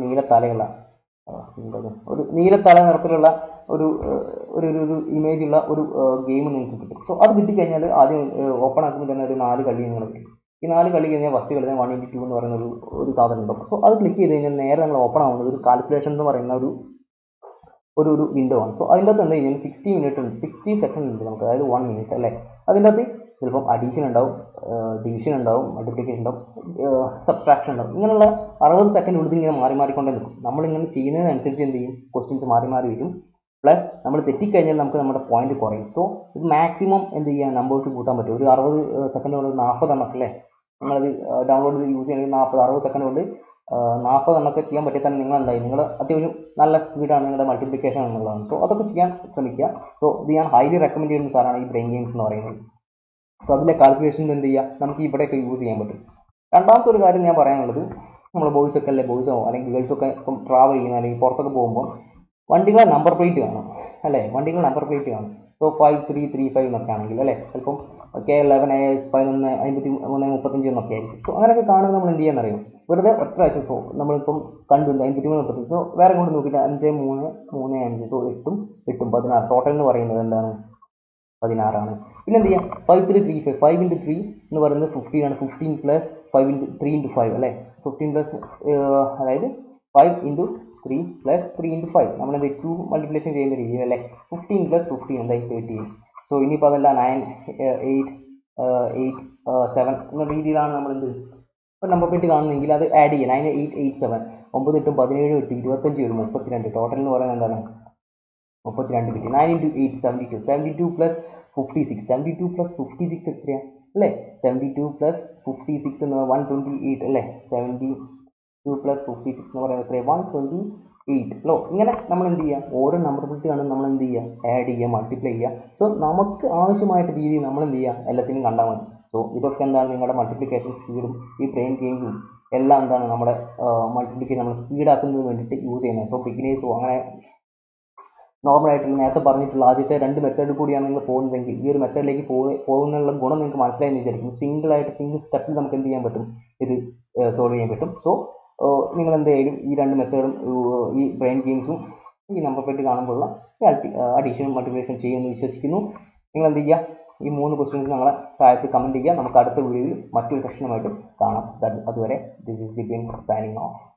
ഒരു നീലത്താല നിറത്തിലുള്ള ഒരു ഇമേജ് ഉള്ള ഒരു ഗെയിം നിങ്ങൾക്ക് കിട്ടും. സോ അത് കിട്ടിക്കഴിഞ്ഞാൽ ആദ്യം ഓപ്പൺ ആക്കുമ്പോൾ തന്നെ ഒരു 4 കളി നിങ്ങൾ കിട്ടും. ഈ 4 കളി കഴിഞ്ഞാൽ ഫസ്റ്റ് കളിക്കാൻ 1 × 2 എന്ന് പറയുന്ന ഒരു സാധനം ഉണ്ടാവും. സോ അത് ക്ലിക്ക് ചെയ്ത് കഴിഞ്ഞാൽ നേരെ നിങ്ങൾ ഓപ്പൺ ആവുന്നത് ഒരു കാൽക്കുലേഷൻ എന്ന് പറയുന്ന ഒരു വിൻഡോ ആണ്. സോ അതിൻ്റെ അകത്ത് എന്താ കഴിഞ്ഞാൽ 60 സെക്കൻഡ് ഉണ്ട് നമുക്ക്, അതായത് 1 മിനിറ്റ് അല്ലേ. അതിൻ്റെ അകത്ത് ചിലപ്പം അഡീഷൻ ഉണ്ടാവും, ഡിവിഷൻ ഉണ്ടാവും, മൾട്ടിപ്ലിക്കേഷൻ ഉണ്ടാവും, സബ്സ്ട്രാക്ഷൻ ഉണ്ടാവും. ഇങ്ങനെയുള്ള 60 സെക്കൻഡ് ഉള്ളത് ഇങ്ങനെ മാറി മാറിക്കൊണ്ടേ നിൽക്കും. നമ്മളിങ്ങനെ ചെയ്യുന്നതിനനുസരിച്ച് എന്ത് ചെയ്യും, ക്വസ്റ്റ്യൻസ് മാറി മാറി വരും. പ്ലസ് നമ്മൾ തെറ്റിക്കഴിഞ്ഞാൽ നമുക്ക് നമ്മുടെ പോയിന്റ് കുറയും. സോ ഇത് മാക്സിമം എന്ത് ചെയ്യുക, നമ്പേഴ്സ് കൂട്ടാൻ പറ്റും. ഒരു 60 സെക്കൻഡ് കൊണ്ട് 40 എണ്ണമൊക്കെ അല്ലേ നിങ്ങളത് ഡൗൺലോഡ് ചെയ്ത് യൂസ് ചെയ്യണമെങ്കിൽ 60 സെക്കൻഡ് കൊണ്ട് 40 എണ്ണമൊക്കെ ചെയ്യാൻ പറ്റിയാൽ തന്നെ നിങ്ങൾ എന്തായി, നിങ്ങൾ അത്യാവശ്യം നല്ല സ്പീഡാണ് നിങ്ങളുടെ മൾട്ടിപ്ലിക്കേഷൻ എന്നുള്ളതാണ്. സോ അതൊക്കെ ചെയ്യാൻ ശ്രമിക്കുക. സോ ഇത് ഞാൻ ഹൈലി റെക്കമെൻഡ് ചെയ്യുന്ന സാറാണ് ഈ ബ്രെയിൻ ഗെയിംസ് എന്ന് പറയുന്നത്. സോ അതിലെ കാൽക്കുലേഷൻ എന്ത് ചെയ്യുക, നമുക്ക് ഇവിടെയൊക്കെ യൂസ് ചെയ്യാൻ പറ്റും. രണ്ടാമത്തെ ഒരു കാര്യം ഞാൻ പറയാനുള്ളത്, നമ്മൾ ബോയ്സൊക്കെ അല്ലേ, ബോയ്സോ അല്ലെങ്കിൽ ഗേൾസൊക്കെ ഇപ്പം ട്രാവൽ ചെയ്യുന്ന അല്ലെങ്കിൽ പുറത്തൊക്കെ പോകുമ്പോൾ വണ്ടികളെ നമ്പർ പ്ലേറ്റ് കാണും അല്ലേ, വണ്ടികൾ നമ്പർ പ്ലേറ്റ് കാണും. സോ 5335 എന്നൊക്കെ ആണെങ്കിൽ അല്ലേ, ചിലപ്പം K11 AS 115335 എന്നൊക്കെ ആയിരിക്കും. സോ അങ്ങനെയൊക്കെ കാണുമ്പോൾ നമ്മൾ എന്ത് ചെയ്യാന്നറിയും, വെറുതെ ഒറ്റ പ്രാവശ്യം. സോ നമ്മളിപ്പം കണ്ടു 5335, സോ വേറെ കൊണ്ട് നോക്കിയിട്ട് 5335, സോ 8 16, ടോട്ടൽ എന്ന് പറയുന്നത് എന്താണ്, 16 ആണ്. പിന്നെ എന്ത് ചെയ്യാം, 5335, 5 into 3 എന്ന് പറയുന്നത് 15 ആണ്. 15 പ്ലസ് 3 into 5 അല്ലേ, 15 പ്ലസ് അതായത് 5 into 3 പ്ലസ് 3 into 5 നമ്മൾ എന്ത് 2 മൾട്ടിപ്ലിക്കേഷൻ ചെയ്യുന്ന രീതിയിൽ അല്ലേ. 15 പ്ലസ് 15 എന്തായി 13. സോ ഇനിയിപ്പോൾ അതല്ല 9 8 8 7 എന്ന രീതിയിലാണ് നമ്മൾ എന്ത് ഇപ്പോൾ നമ്പർ പ്ലേറ്റ് കാണുന്നെങ്കിൽ അത് ആഡ് ചെയ്യുക. 9 8 8 7 9 8 17 8 25 വരും 32. ടോട്ടൽ എന്ന് പറയുന്നത് എന്താണ്, 32 കിട്ടി. 9 into 8 72. 72 പ്ലസ് 56, 72 പ്ലസ് 56 എത്രയാണ് അല്ലേ, 72 പ്ലസ് 56 എന്ന് പറയുന്നത് 128 അല്ലേ. 72 പ്ലസ് 56 എന്ന് പറയുന്നത് എത്രയാണ്, 128 അല്ലോ. ഇങ്ങനെ നമ്മൾ എന്ത് ചെയ്യുക, ഓരോ നമ്പർ പ്ലേറ്റ് കാണും നമ്മൾ എന്ത് ചെയ്യുക, ആഡ് ചെയ്യുക, മൾട്ടിപ്ലൈ ചെയ്യുക. സോ നമുക്ക് ആവശ്യമായിട്ട് രീതിയിൽ നമ്മൾ എന്ത് ചെയ്യുക, എല്ലാത്തിനും കണ്ടാൽ മതി. സോ ഇതൊക്കെ എന്താണ്, നിങ്ങളുടെ മൾട്ടിപ്ലിക്കേഷൻ സ്പീഡും ഈ ബ്രെയിൻ ഗെയിംസും എല്ലാം എന്താണ് നമ്മുടെ മൾട്ടിപ്ലിക്കേഷൻ നമ്മൾ സ്പീഡാക്കുന്നതിന് വേണ്ടിയിട്ട് യൂസ് ചെയ്യുന്നത്. സോ ബിഗിനേഴ്സോ അങ്ങനെ നോർമലായിട്ടുള്ള നേരത്തെ പറഞ്ഞിട്ടുള്ള ആദ്യത്തെ 2 മെത്തേഡ് കൂടിയാണ് നിങ്ങൾ പോകുന്നതെങ്കിൽ ഈ ഒരു മെത്തേഡിലേക്ക് പോകുന്നതിനുള്ള ഗുണം നിങ്ങൾക്ക് മനസ്സിലായെന്ന് വിചാരിക്കും. സിംഗിൾ സ്റ്റെപ്പിൽ നമുക്ക് എന്ത് ചെയ്യാൻ പറ്റും, ഇത് സോൾവ് ചെയ്യാൻ പറ്റും. സോ നിങ്ങൾ എന്തായാലും ഈ 2 മെത്തേഡും ഈ ബ്രെയിൻ ഗെയിംസും ഈ നമ്പർ പ്ലേറ്റ് കാണുമ്പോഴുള്ള അഡീഷൻ മൾട്ടിപ്ലിക്കേഷൻ ചെയ്യുമെന്ന് വിശ്വസിക്കുന്നു. നിങ്ങൾ എന്ത് ചെയ്യുക, ഈ 3 ക്വസ്റ്റ്യൻസ് ഞങ്ങളെ താഴത്ത് കമൻറ്റ് ചെയ്യുക. നമുക്ക് അടുത്ത വീഡിയോയിൽ മറ്റൊരു സെക്ഷനുമായിട്ട് കാണാം. അതുവരെ this is Bipin signing of.